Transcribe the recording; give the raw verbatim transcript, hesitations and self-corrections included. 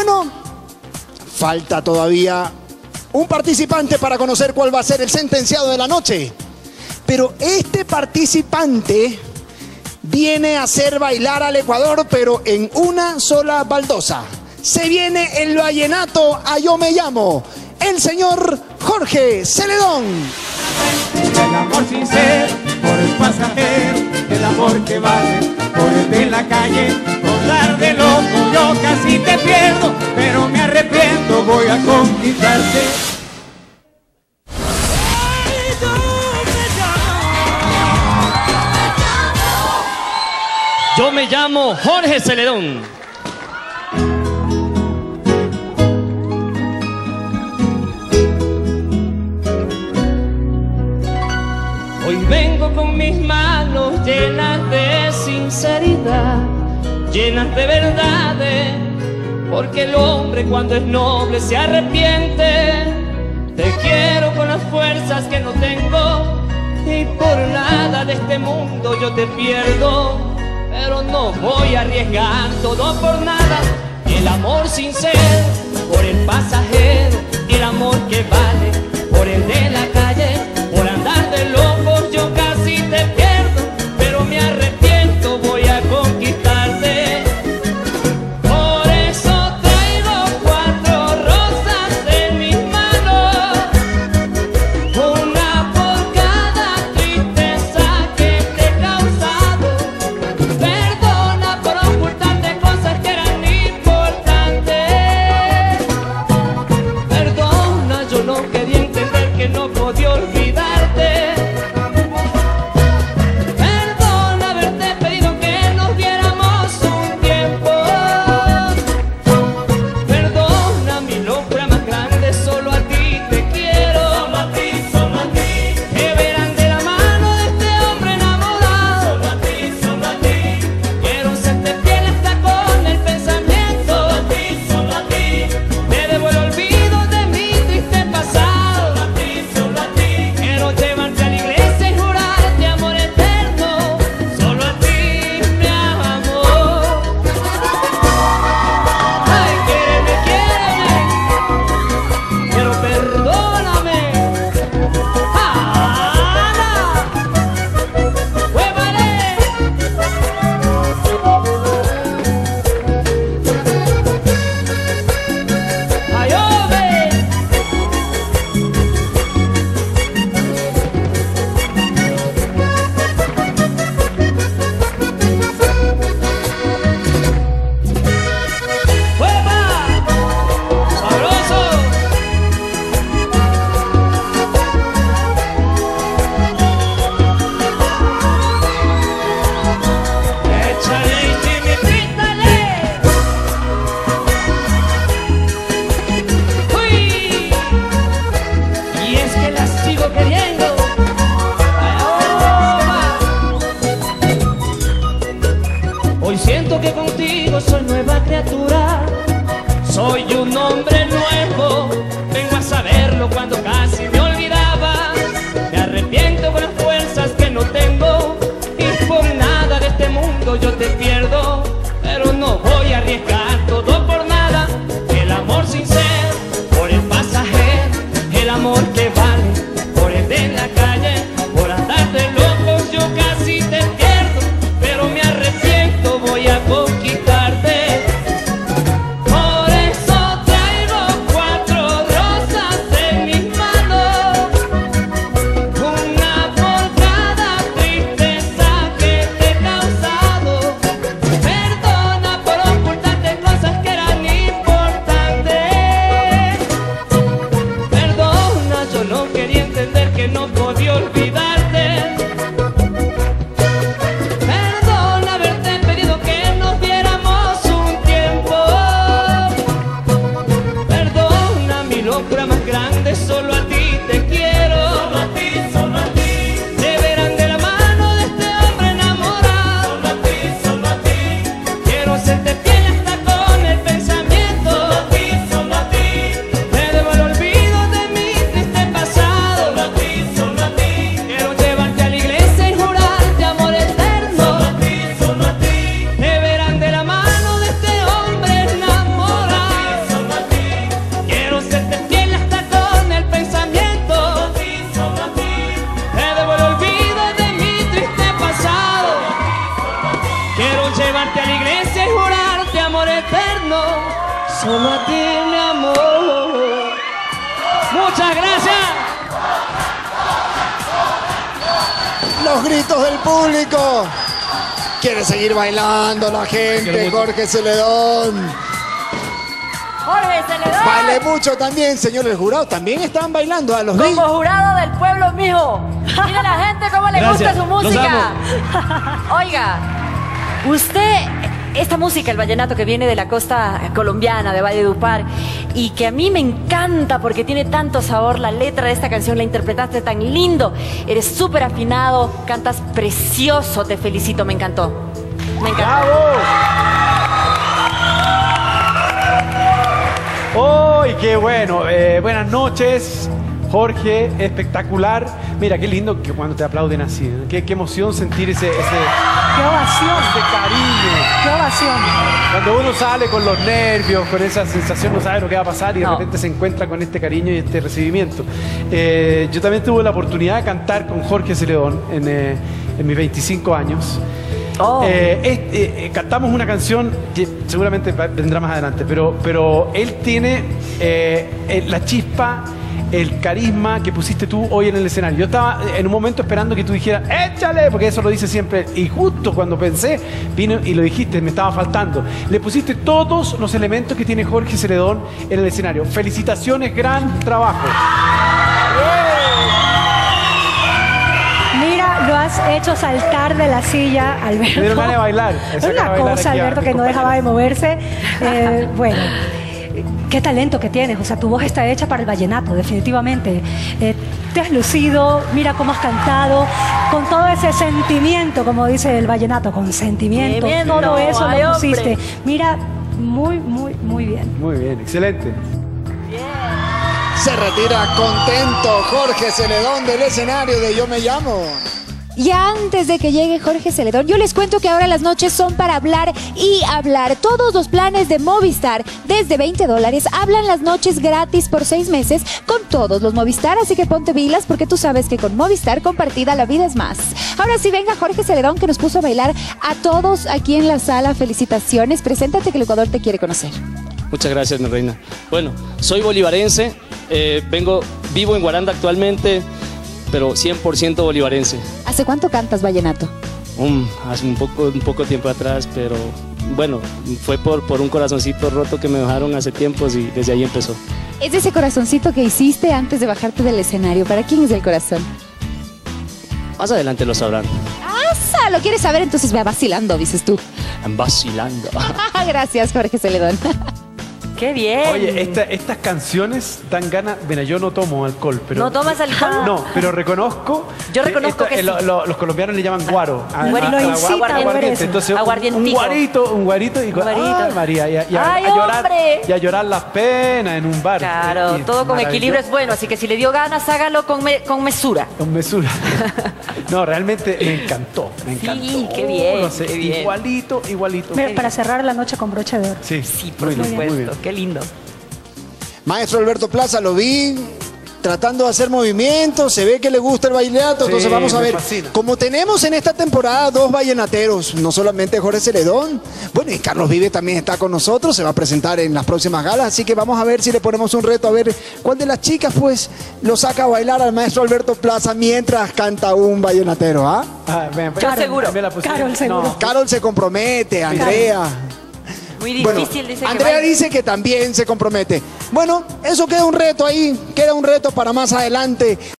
bueno, falta todavía un participante para conocer cuál va a ser el sentenciado de la noche. Pero este participante viene a hacer bailar al Ecuador, pero en una sola baldosa. Se viene el vallenato a Yo Me Llamo, el señor Jorge Celedón. El amor sincero por el pasajero, el amor que vale por el de la calle. Por dar de loco yo casi te pierdo, pero me arrepiento, voy a conquistarte. Yo me llamo Jorge Celedón. Hoy vengo con mis manos llenas de sinceridad, llenas de verdades, porque el hombre cuando es noble se arrepiente. Te quiero con las fuerzas que no tengo y por nada de este mundo yo te pierdo. Pero no voy a arriesgar todo por nada. El amor sincero por el pasajero, el amor que vale por el de la calle. Por andar de locos yo casi te pierdo, pero me arrepiento, voy a conquistarte. Por eso traigo cuatro rosas en mis manos, una por cada tristeza que te he causado. Perdona por ocultarte cosas que eran importantes. Perdona, yo no quería entender que no podía olvidarte. Perdona haberte pedido que nos diéramos un tiempo. Perdona mi locura más grande, solo a ti te quiero. Solo a ti, solo a ti. Que verán de la mano de este hombre enamorado. Solo a ti, solo a ti. Quiero serte fiel hasta con el pensamiento. Solo a ti, solo a ti. Te debo el olvido de mi triste pasado. Solo a ti, solo a ti. Quiero llevarte a la iglesia y jurarte amor eterno. Solo a ti, mi amor. Ay, quiéreme, quiéreme, pero perdóname. ¡Ana! ¡Huevale! ¡Ay, hombre! ¡Hueva! ¡Sabroso! Échale y chimitítale. ¡Uy! Y es que la sigo queriendo. ¡Ay, oh, hoy siento que contigo soy nueva criatura. Soy un hombre nuevo. Vengo a saberlo cuando casi me olvidaba. Me arrepiento con las fuerzas que no tengo y por nada de este mundo yo te pierdo. Pero no voy a arriesgar todo por nada. El amor sincero por el pasajero, el amor que vale por el de la calle. Por andar de locos yo casi te pierdo, pero me arrepiento, voy a conquistarte. Por eso te solo a ti, mi amor. Muchas gracias. Los gritos del público. Quiere seguir bailando la gente, Jorge Celedón. Jorge Celedón. Baile mucho también, señores jurados. También estaban bailando a los Como vi. jurado del pueblo, mijo. Mira a la gente cómo le Gracias. gusta su Los música. Oiga, usted, esta música, el vallenato que viene de la costa colombiana, de Valledupar, y que a mí me encanta porque tiene tanto sabor, la letra de esta canción la interpretaste tan lindo. Eres súper afinado, cantas precioso, te felicito, me encantó. Me encantó. ¡Uy, qué bueno! Eh, buenas noches, Jorge, espectacular. Mira, qué lindo que cuando te aplauden así, ¿no? Qué, qué emoción sentir ese, ese, ¡Qué ovación! ese cariño. ¡Qué ovación! Cuando uno sale con los nervios, con esa sensación, no sabe lo que va a pasar y de No. repente se encuentra con este cariño y este recibimiento. Eh, yo también tuve la oportunidad de cantar con Jorge Celedón en, eh, en mis veinticinco años. Oh. Eh, este, eh, cantamos una canción que seguramente va- vendrá más adelante, pero, pero él tiene eh, eh, la chispa, el carisma que pusiste tú hoy en el escenario. Yo estaba en un momento esperando que tú dijeras, échale, porque eso lo dice siempre. Y justo cuando pensé, vino y lo dijiste, me estaba faltando. Le pusiste todos los elementos que tiene Jorge Celedón en el escenario. Felicitaciones, gran trabajo. Mira, lo has hecho saltar de la silla, Alberto. Me dieron ganas de bailar. Me Es sacan a una bailar cosa, aquí a Alberto, mis que no dejaba de compañeros. moverse. Eh, bueno, qué talento que tienes. O sea, tu voz está hecha para el vallenato, definitivamente. Eh, te has lucido, mira cómo has cantado, con todo ese sentimiento, como dice el vallenato, con sentimiento. Sentimiento, Todo eso ay, lo pusiste. hombre. Mira, muy, muy, muy bien. Muy bien, excelente. Se retira contento Jorge Celedón del escenario de Yo Me Llamo. Y antes de que llegue Jorge Celedón, yo les cuento que ahora las noches son para hablar y hablar. Todos los planes de Movistar, desde veinte dólares, hablan las noches gratis por seis meses con todos los Movistar. Así que ponte pilas porque tú sabes que con Movistar compartida la vida es más. Ahora sí, venga Jorge Celedón, que nos puso a bailar a todos aquí en la sala. Felicitaciones. Preséntate, que el Ecuador te quiere conocer. Muchas gracias, mi reina. Bueno, soy bolivarense, eh, vengo, vivo en Guaranda actualmente, pero cien por ciento bolivarense. ¿Hace cuánto cantas vallenato? Um, hace un poco, un poco tiempo atrás, pero bueno, fue por, por un corazoncito roto que me dejaron hace tiempos y desde ahí empezó. Es de ese corazoncito que hiciste antes de bajarte del escenario. ¿Para quién es el corazón? Más adelante lo sabrán. ¡Asa! ¿Lo quieres saber? Entonces ve vacilando, dices tú. Vacilando. Gracias, Jorge Celedón. ¡Qué bien! Oye, esta- estas canciones dan ganas. Mira, yo no tomo alcohol, pero. ¿No tomas alcohol? No, pero reconozco. Yo reconozco que eh, sí. lo- lo- los colombianos le llaman guaro. a- Guarito. a- a- Lo a- incita a beber eso. Entonces, un, un Aguardientico. guarito, un guarito y Un guarito. Ay, María, y a, y a- Ay, a llorar, hombre. y a llorar las penas en un bar. Claro, Y- y todo con maravilloso. equilibrio es bueno, así que si le dio ganas, hágalo con, me- con mesura. Con mesura. No, realmente me encantó. Me Sí, encantó. qué bien, No sé, qué bien. Igualito, igualito. Mira, para cerrar la noche con broche de oro. Sí, Sí, por muy bien, muy supuesto, bien. qué lindo. Maestro Alberto Plaza, lo vi tratando de hacer movimientos, se ve que le gusta el vallenato, Sí, entonces vamos a me ver. fascina. Como tenemos en esta temporada dos vallenateros, no solamente Jorge Celedón, bueno, y Carlos Vive también está con nosotros, se va a presentar en las próximas galas, así que vamos a ver si le ponemos un reto, a ver cuál de las chicas pues lo saca a bailar al maestro Alberto Plaza mientras canta un vallenatero, ¿ah? Ah, ven, Yo seguro. me la pusieron. Carol seguro. No. Carol se compromete, Andrea. Muy Bueno, difícil, dice que Andrea baile. dice que también se compromete. Bueno, eso queda un reto ahí, queda un reto para más adelante.